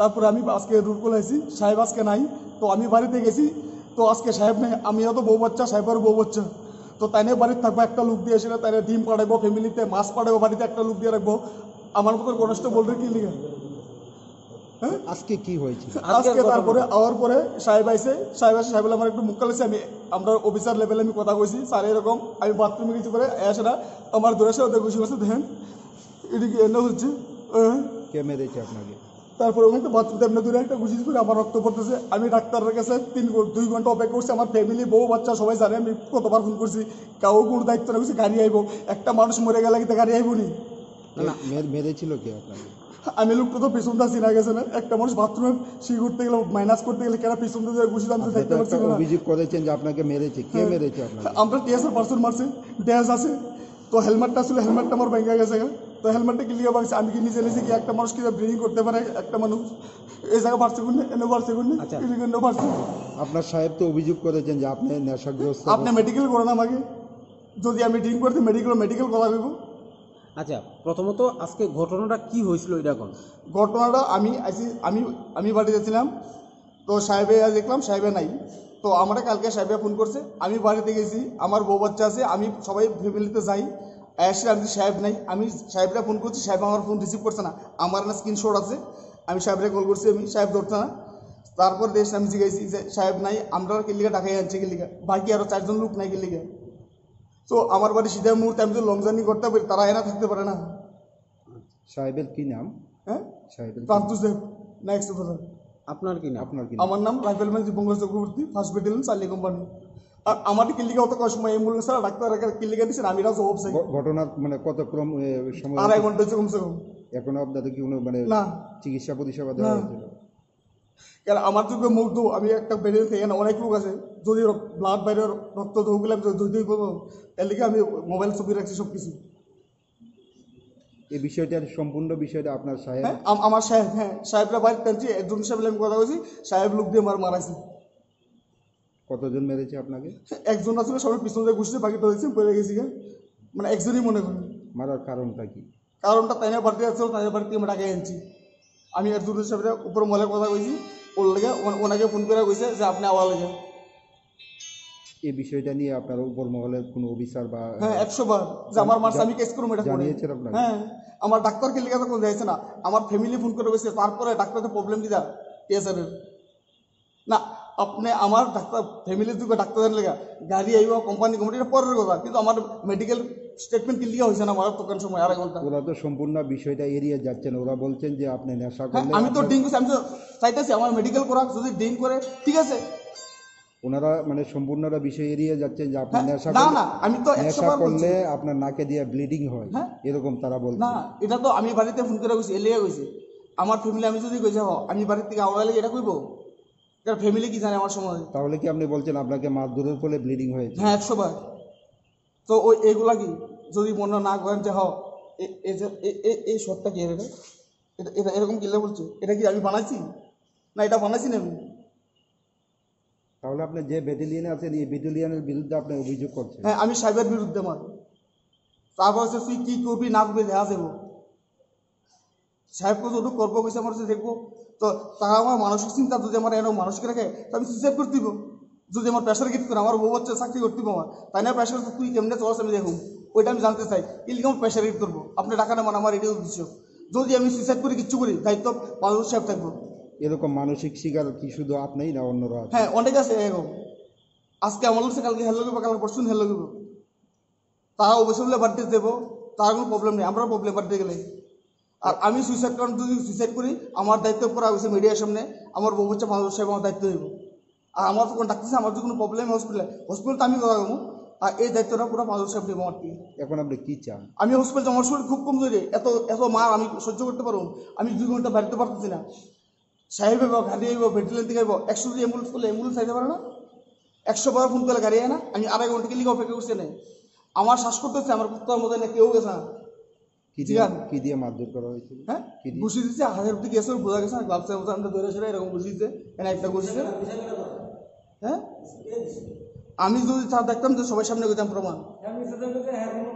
তারপরে আমি আজকে রুট করেছি, সাহেব আজকে নাই। তো আমি বাড়িতে গেছি, তো আজকে সাহেব নেই, আমিও তো বউ বাচ্চা, সাহেবের বউ বাচ্চা। তো তাই নিয়ে বাড়িতে থাকবো, একটা লোক দিয়ে এসে তাই ডিম পাঠাবো, ফ্যামিলিতে মাছ পাঠাবো, বাড়িতে একটা লোক দিয়ে রাখবো। আমার মতো গণেশটা বলবে কি লিখে? হ্যাঁ, আজকে কি হয়েছে? আজকে তারপরে আওয়ার পরে সাহেব আইসে, সাহেব আমার একটু মুখ কালেছে। আমরা অফিসার লেভেলে আমি কথা কইছি, স্যার এরকম আমি বাথরুমে কিছু করে আসে না, আমার ধরে এসে ওদের খুশি করছে, দেখেন এদিকে এনে হচ্ছে। কে মেরেছে আপনাকে? তারপরে ওখানে তো বাথরুমে এমনি দূরে একটা গুছিয়ে করে আমার রক্ত পড়তেছে। আমি ডাক্তারের কাছে 2 ঘন্টা অপেক্ষা করছি। আমার ফ্যামিলি, বউ বাচ্চা সবাই জানে আমি কতবার ফোন করছি, কাউ কোনো দায়িত্ব রাখছি গাড়ি আইব। একটা মানুষ মরে গেলে কি গাড়ি আইব নি? মেরেছিল কে আপনাকে? আমি লোকটা তো পিছন দা চিনা গেছে না, একটা মানুষ বাথরুমে সি করতে গেলে, মাইনাস করতে গেলে কেন পিছন দিয়ে ঘুষি আমি তো দেখতে পাচ্ছি না। অভিযোগ করেছেন যে আপনাকে মেরেছে, কে মেরেছে আপনাকে? আমরা টিএসের পার্সন মারছে, ড্যাশ আছে। তো হেলমেটটা ছিল, হেলমেটটা আমার ভেঙে গেছে। তো হেলমেটটা কি লিয়ে ভাবছি, আমি কি নিজে নিজে কি একটা মানুষ কি ব্রিডিং করতে পারে? একটা মানুষ এই জায়গায় পারছে কোনটা, এনে পারছে কোনটা, এনে পারছে। আপনার সাহেব তো অভিযোগ করেছেন যে আপনি নেশাগ্রস্ত। আপনি মেডিকেল করেন আমাকে, যদি আমি ড্রিঙ্ক করতে মেডিকেল করা দেবো। আচ্ছা, প্রথমত আজকে ঘটনাটা কি হয়েছিল এটা কোন? ঘটনাটা আমি বাড়িতে ছিলাম, তো সাহেবে দেখলাম সাহেবে নাই। তো আমরা কালকে সাহেবে ফোন করছে, আমি বাড়িতে গেছি, আমার বউ বাচ্চা আছে, আমি সবাই ফ্যামিলিতে যাই। এসে আমি সাহেব নাই, আমি সাহেবরা ফোন করছি, সাহেব আমার ফোন রিসিভ করছে না। আমার না স্ক্রিনশট আছে, আমি সাহেবরা কল করছি, আমি সাহেব ধরছে না। তারপর দেশ আমি জিজ্ঞাসি যে সাহেব নাই, আমরা কিলিকা ঢাকায় আনছি কিলিকা, বাকি আরও 4 জন লোক নাই কিলিকা। তো আমার বাড়ি সিধা মুহূর্তে আমি তো লং জার্নি করতে পারি, তারা এনা থাকতে পারে না। সাহেবের কি নাম? হ্যাঁ, সাহেবের প্রান্ত সাহেব নেক্সট কথা। আপনার কি নাম? আপনার কি? আমার নাম rifleman Dipankar Chakraborty, 1st battalion, Charlie company. আর আমার কিল্লিকা অত কষ্ট সময় অ্যাম্বুলেন্স ছাড়া ডাক্তার কিল্লিকা দিচ্ছেন, আমি রাজ অফ চাই। ঘটনার মানে কত ক্রম সময়? 2.5 ঘন্টা হচ্ছে কমসে কম। এখনো আপনাদের কি কোনো মানে না, চিকিৎসা পরিষেবা দেওয়া হয়েছিল? কারণ আমার চোখে মুখ দো, আমি একটা ব্যাটালিয়ন থেকে না, অনেক লোক আছে, যদি ব্লাড বাইরে রক্ত দৌগুলো আমি যদি করবো, এর লিগে আমি মোবাইল ছবি রাখছি সব কিছু। এই বিষয়টার সম্পূর্ণ বিষয়টা আপনার সাহেব? হ্যাঁ, আমার সাহেব, হ্যাঁ সাহেবরা বাড়িতে টানছি, একজন সাহেব আমি কথা বলছি, সাহেব লোক দিয়ে মারাইছি। কতজন মেরেছে আপনাকে? একজন আসলে সবাই পিছন দিয়ে ঘুষছে, বাকিটা হয়েছে পড়ে গেছি। মানে একজনই মনে করি। মারার কারণটা কি? কারণটা তাই না, বাড়িতে আসছিল, তাই বাড়িতে আমরা টাকা আনছি। আমি একজন সাহেব উপর মলের কথা কইছি, ওর লেগে ওনাকে ফোন করে কইছে যে আপনি আওয়া লেগে। এই বিষয়টা নিয়ে আপনার উপর মহলের কোনো অফিসার বা? হ্যাঁ, 100 বার যে আমার মার স্বামী কেস করুম এটা করে। জানিয়েছেন আপনাকে? হ্যাঁ, আমার ডাক্তারকে লিখে তো কোনো যাইছে না, আমার ফ্যামিলি ফোন করে কইছে। তারপরে ডাক্তারের প্রবলেম কি যা টিএসআরের না, আপনি আমার ডাক্তার ফ্যামিলির যুগে ডাক্তারের লেগা গাড়ি আইব, কোম্পানি এটা পরের কথা, কিন্তু আমার মেডিকেল স্টেটমেন্ট কি লিখা হয়েছে না আমার তখন সময় 2.5 ঘন্টা। ওরা তো সম্পূর্ণ বিষয়টা এড়িয়ে যাচ্ছেন, ওরা বলছেন যে আপনি নেশা করলে। আমি তো ড্রিঙ্ক করছি, আমি তো চাইতেছি আমার মেডিকেল করা, যদি ড্রিঙ্ক করে ঠিক আছে। ওনারা মানে সম্পূর্ণরা বিষয় এড়িয়ে যাচ্ছেন যে আপনি নেশা না না, আমি তো 100 নেশা বার বলছি। করলে আপনার নাকে দিয়ে ব্লিডিং হয়, এরকম তারা বলছে। না, এটা তো আমি বাড়িতে ফোন করে কইছি, এলিয়া কইছি আমার ফ্যামিলি। আমি যদি কই যাও আমি বাড়ির থেকে আওড়া লাগে, এটা কইবো? কারণ ফ্যামিলি কি জানে আমার সময়। তাহলে কি আপনি বলছেন আপনাকে মারধরের ফলে ব্লিডিং হয়েছে? হ্যাঁ, 100 বার। তো ওই এগুলা কি যদি মনে না করেন যে এই শটটা কি এটা, এটা এরকম কিলে বলছে, এটা কি আমি বানাইছি না? এটা বানাইছি না আমি। তাহলে আপনি যে ব্যাটালিয়নে আছেন, এই ব্যাটালিয়নের বিরুদ্ধে আপনি অভিযোগ করছেন? হ্যাঁ, আমি সাহেবের বিরুদ্ধে আমার। তারপর হচ্ছে তুই কি করবি না করবি দেখা যাবো, সাহেবকে যদি করবো কইছে আমার দেখবো। তো তারা আমার মানসিক চিন্তা যদি আমার এরকম মানসিক রাখে, তো আমি সুইসাইড করতে দিব। যদি আমার প্রেশার গিট করে, আমার বউ বাচ্চা চাকরি করতে আমার, তাই না প্রেশার তুই কেমনে চলাস আমি দেখুন, ওইটা আমি জানতে চাই। এলিকে আমার প্রেশার গিট করবো, আপনি টাকা নেবেন, আমার এটাই উদ্দেশ্য। যদি আমি সুইসাইড করি কিচ্ছু করি, দায়িত্ব মানুষ সাহেব থাকবো। এরকম মানসিক শিকার কি শুধু আপনিই না অন্যরা? হ্যাঁ, অনেক আছে এরকম। আজকে আমার লোক কালকে হেলো গেবো, কালকে পরশুন হেলো গেবো, তারা অবশ্যই বলে বাড়িতে দেবো, তার কোনো প্রবলেম নেই। আমরা প্রবলেম বাড়িতে গেলে। আর আমি সুইসাইড করেন, যদি সুইসাইড করি আমার দায়িত্ব করা হয়েছে মিডিয়ার সামনে, আমার বউ হচ্ছে মানুষ সাহেব আমার দায়িত্ব দেবো। আর আমার তো কোনো ডাক্তার, আমার যদি কোনো প্রবলেম হসপিটালে তো আমি কথা দেবো, আর এই দায়িত্বটা পুরো মানুষ সাহেব দেবো আমার থেকে। এখন আপনি কি চান? আমি হসপিটাল, আমার শরীর খুব কমজোরি, এত মার আমি সহ্য করতে পারবো, আমি 2 ঘন্টা বাড়িতে পারতেছি না। সাহেব আইব, গাড়ি আইব, ভেন্টিলেন থেকে আইব, 100 যদি অ্যাম্বুলেন্স করলে অ্যাম্বুলেন্স আইতে পারে না, 100 বার ফোন করলে গাড়ি আয় না। আমি 2.5 ঘন্টা লিখে অপেক্ষা করছি না, আমার শ্বাস করতেছে, আমার কুত্তার মধ্যে না কেউ গেছে না। কি দিয়ে মারধর করা হয়েছিল? হ্যাঁ, ঘুষি দিচ্ছে, হাতের দিকে গেছে, বোঝা গেছে না, গ্লাভস আমরা ধরে সেটা এরকম ঘুষি দিচ্ছে, একটা ঘুষিছে। হ্যাঁ, আমি যদি তা দেখতাম যে সবাই সামনে গেতাম প্রমাণ।